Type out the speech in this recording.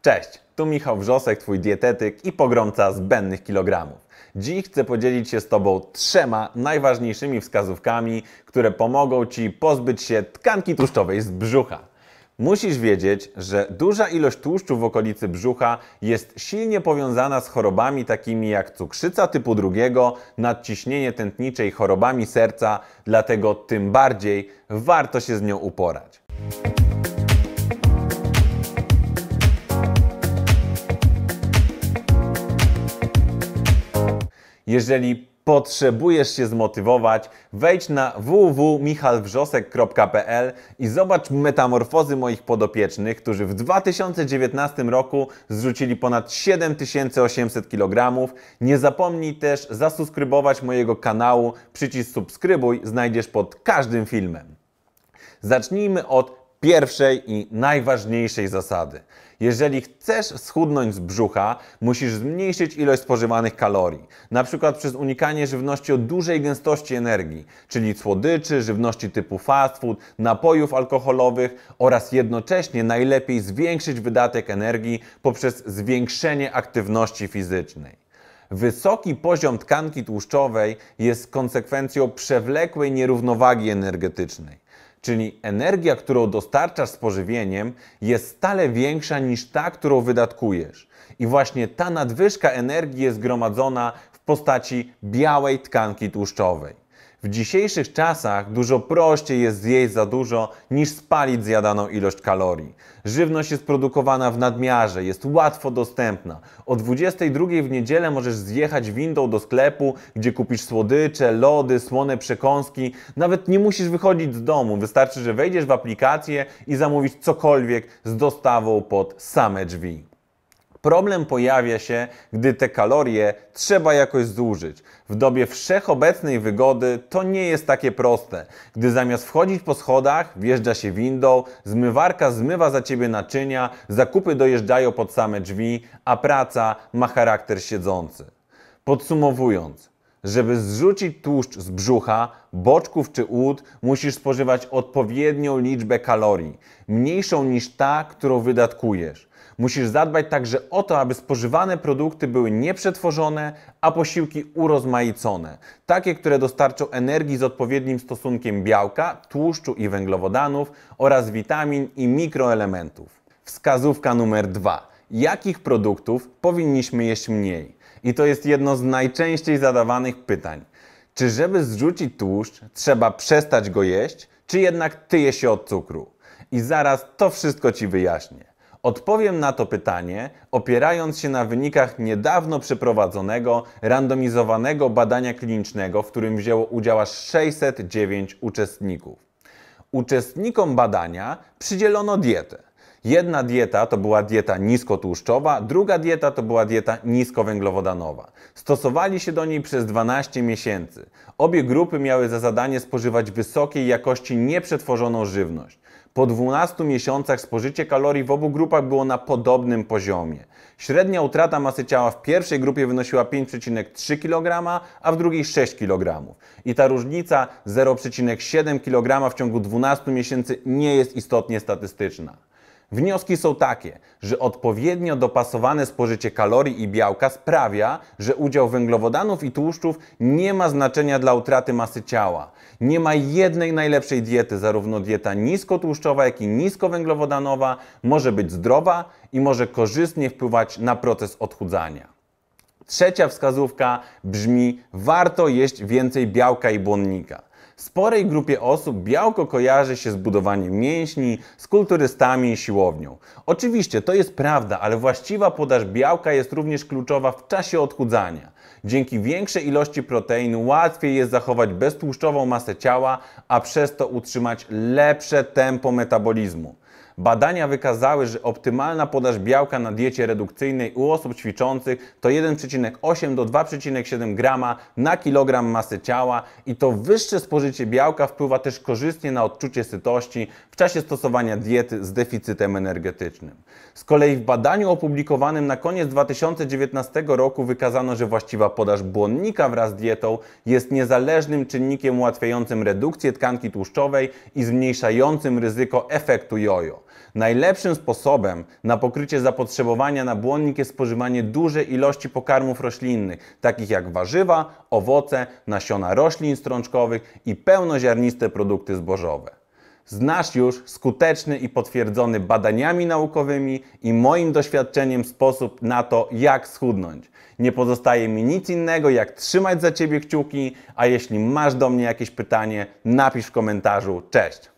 Cześć, tu Michał Wrzosek, Twój dietetyk i pogromca zbędnych kilogramów. Dziś chcę podzielić się z Tobą 3 najważniejszymi wskazówkami, które pomogą Ci pozbyć się tkanki tłuszczowej z brzucha. Musisz wiedzieć, że duża ilość tłuszczu w okolicy brzucha jest silnie powiązana z chorobami takimi jak cukrzyca typu 2, nadciśnienie tętnicze i chorobami serca, dlatego tym bardziej warto się z nią uporać. Jeżeli potrzebujesz się zmotywować, wejdź na www.michalwrzosek.pl i zobacz metamorfozy moich podopiecznych, którzy w 2019 roku zrzucili ponad 7800 kg. Nie zapomnij też zasubskrybować mojego kanału. Przycisk subskrybuj znajdziesz pod każdym filmem. Zacznijmy od pierwszej i najważniejszej zasady. Jeżeli chcesz schudnąć z brzucha, musisz zmniejszyć ilość spożywanych kalorii. Na przykład przez unikanie żywności o dużej gęstości energii, czyli słodyczy, żywności typu fast food, napojów alkoholowych oraz jednocześnie najlepiej zwiększyć wydatek energii poprzez zwiększenie aktywności fizycznej. Wysoki poziom tkanki tłuszczowej jest konsekwencją przewlekłej nierównowagi energetycznej. Czyli energia, którą dostarczasz z pożywieniem, jest stale większa niż ta, którą wydatkujesz. I właśnie ta nadwyżka energii jest zgromadzona w postaci białej tkanki tłuszczowej. W dzisiejszych czasach dużo prościej jest zjeść za dużo niż spalić zjadaną ilość kalorii. Żywność jest produkowana w nadmiarze, jest łatwo dostępna. O 22 w niedzielę możesz zjechać windą do sklepu, gdzie kupisz słodycze, lody, słone przekąski. Nawet nie musisz wychodzić z domu, wystarczy, że wejdziesz w aplikację i zamówisz cokolwiek z dostawą pod same drzwi. Problem pojawia się, gdy te kalorie trzeba jakoś zużyć. W dobie wszechobecnej wygody to nie jest takie proste. Gdy zamiast wchodzić po schodach, wjeżdża się windą, zmywarka zmywa za Ciebie naczynia, zakupy dojeżdżają pod same drzwi, a praca ma charakter siedzący. Podsumowując, żeby zrzucić tłuszcz z brzucha, boczków czy ud, musisz spożywać odpowiednią liczbę kalorii, mniejszą niż ta, którą wydatkujesz. Musisz zadbać także o to, aby spożywane produkty były nieprzetworzone, a posiłki urozmaicone. Takie, które dostarczą energii z odpowiednim stosunkiem białka, tłuszczu i węglowodanów oraz witamin i mikroelementów. Wskazówka numer 2. Jakich produktów powinniśmy jeść mniej? I to jest jedno z najczęściej zadawanych pytań. Czy żeby zrzucić tłuszcz, trzeba przestać go jeść, czy jednak tyje się od cukru? I zaraz to wszystko Ci wyjaśnię. Odpowiem na to pytanie, opierając się na wynikach niedawno przeprowadzonego, randomizowanego badania klinicznego, w którym wzięło udział aż 609 uczestników. Uczestnikom badania przydzielono dietę. Jedna dieta to była dieta niskotłuszczowa, druga dieta to była dieta niskowęglowodanowa. Stosowali się do niej przez 12 miesięcy. Obie grupy miały za zadanie spożywać wysokiej jakości nieprzetworzoną żywność. Po 12 miesiącach spożycie kalorii w obu grupach było na podobnym poziomie. Średnia utrata masy ciała w pierwszej grupie wynosiła 5,3 kg, a w drugiej 6 kg. I ta różnica 0,7 kg w ciągu 12 miesięcy nie jest istotnie statystyczna. Wnioski są takie, że odpowiednio dopasowane spożycie kalorii i białka sprawia, że udział węglowodanów i tłuszczów nie ma znaczenia dla utraty masy ciała. Nie ma jednej najlepszej diety, zarówno dieta niskotłuszczowa, jak i niskowęglowodanowa może być zdrowa i może korzystnie wpływać na proces odchudzania. Trzecia wskazówka brzmi: warto jeść więcej białka i błonnika. Sporej grupie osób białko kojarzy się z budowaniem mięśni, z kulturystami i siłownią. Oczywiście to jest prawda, ale właściwa podaż białka jest również kluczowa w czasie odchudzania. Dzięki większej ilości proteinu łatwiej jest zachować beztłuszczową masę ciała, a przez to utrzymać lepsze tempo metabolizmu. Badania wykazały, że optymalna podaż białka na diecie redukcyjnej u osób ćwiczących to 1,8 do 2,7 g na kilogram masy ciała i to wyższe spożycie białka wpływa też korzystnie na odczucie sytości w czasie stosowania diety z deficytem energetycznym. Z kolei w badaniu opublikowanym na koniec 2019 roku wykazano, że właściwa podaż błonnika wraz z dietą jest niezależnym czynnikiem ułatwiającym redukcję tkanki tłuszczowej i zmniejszającym ryzyko efektu jojo. Najlepszym sposobem na pokrycie zapotrzebowania na błonnik jest spożywanie dużej ilości pokarmów roślinnych, takich jak warzywa, owoce, nasiona roślin strączkowych i pełnoziarniste produkty zbożowe. Znasz już skuteczny i potwierdzony badaniami naukowymi i moim doświadczeniem sposób na to, jak schudnąć. Nie pozostaje mi nic innego, jak trzymać za Ciebie kciuki, a jeśli masz do mnie jakieś pytanie, napisz w komentarzu. Cześć!